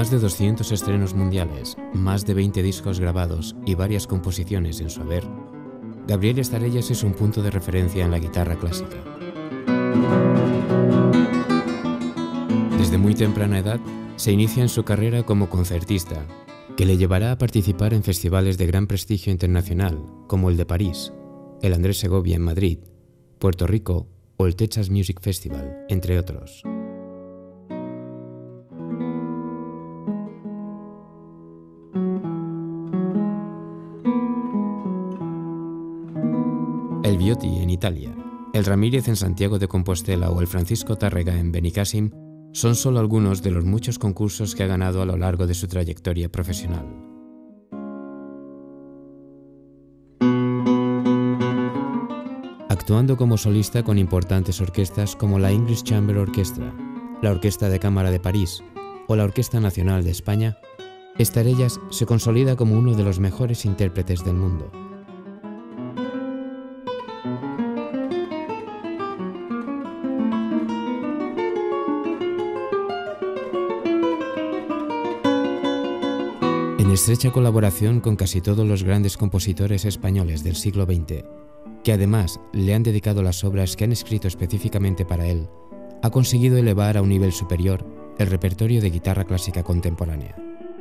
más de 200 estrenos mundiales, más de 20 discos grabados y varias composiciones en su haber, Gabriel Estarellas es un punto de referencia en la guitarra clásica. Desde muy temprana edad, se inicia en su carrera como concertista, que le llevará a participar en festivales de gran prestigio internacional, como el de París, el Andrés Segovia en Madrid, Puerto Rico o el Texas Music Festival, entre otros. El Viotti en Italia, el Ramírez en Santiago de Compostela o el Francisco Tárrega en Benicàssim son solo algunos de los muchos concursos que ha ganado a lo largo de su trayectoria profesional. Actuando como solista con importantes orquestas como la English Chamber Orchestra, la Orquesta de Cámara de París o la Orquesta Nacional de España, Estarellas se consolida como uno de los mejores intérpretes del mundo. En estrecha colaboración con casi todos los grandes compositores españoles del siglo XX, que además le han dedicado las obras que han escrito específicamente para él, ha conseguido elevar a un nivel superior el repertorio de guitarra clásica contemporánea.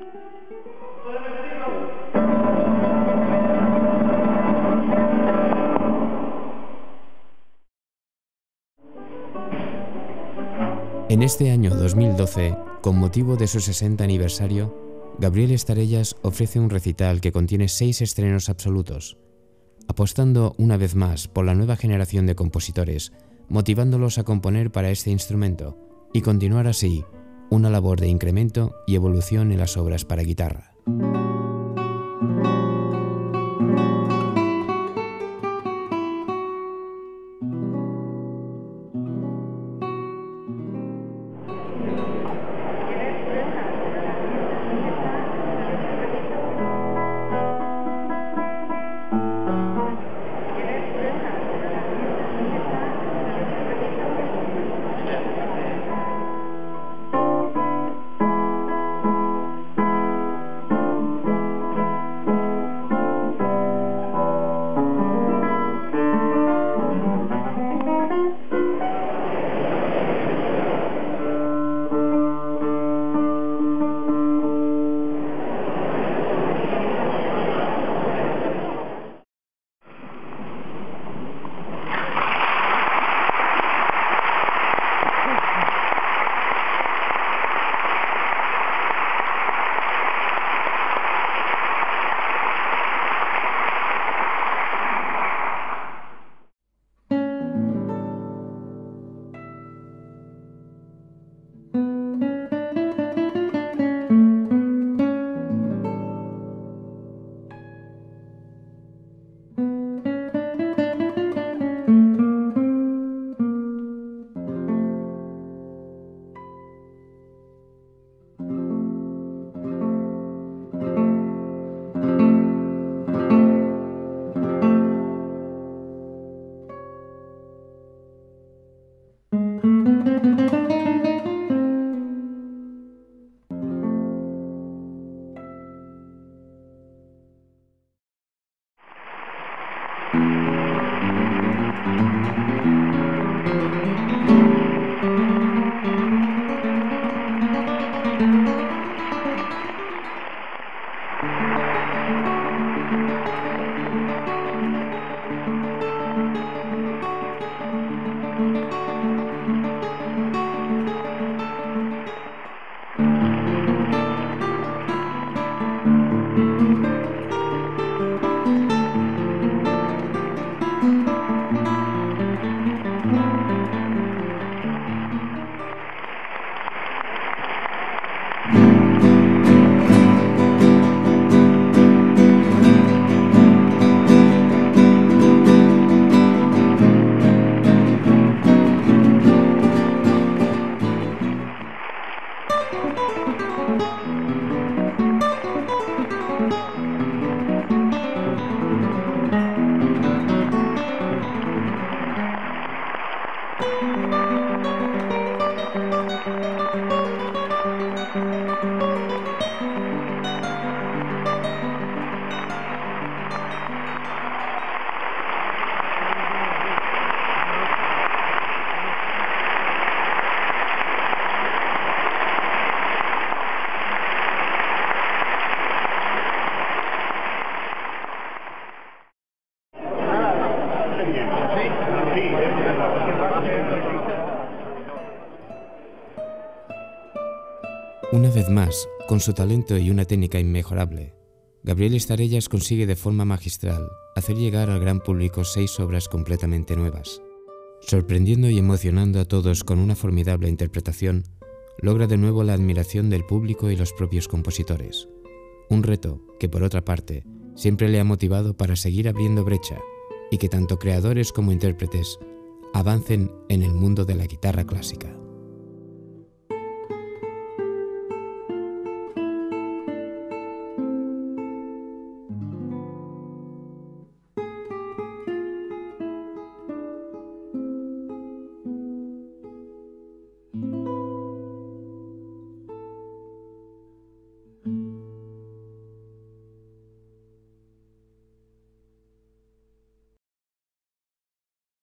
En este año 2012, con motivo de su 60 aniversario, Gabriel Estarellas ofrece un recital que contiene 6 estrenos absolutos, apostando una vez más por la nueva generación de compositores, motivándolos a componer para este instrumento y continuar así una labor de incremento y evolución en las obras para guitarra. Una vez más, con su talento y una técnica inmejorable, Gabriel Estarellas consigue de forma magistral hacer llegar al gran público 6 obras completamente nuevas. Sorprendiendo y emocionando a todos con una formidable interpretación, logra de nuevo la admiración del público y los propios compositores. Un reto que, por otra parte, siempre le ha motivado para seguir abriendo brecha y que tanto creadores como intérpretes avancen en el mundo de la guitarra clásica.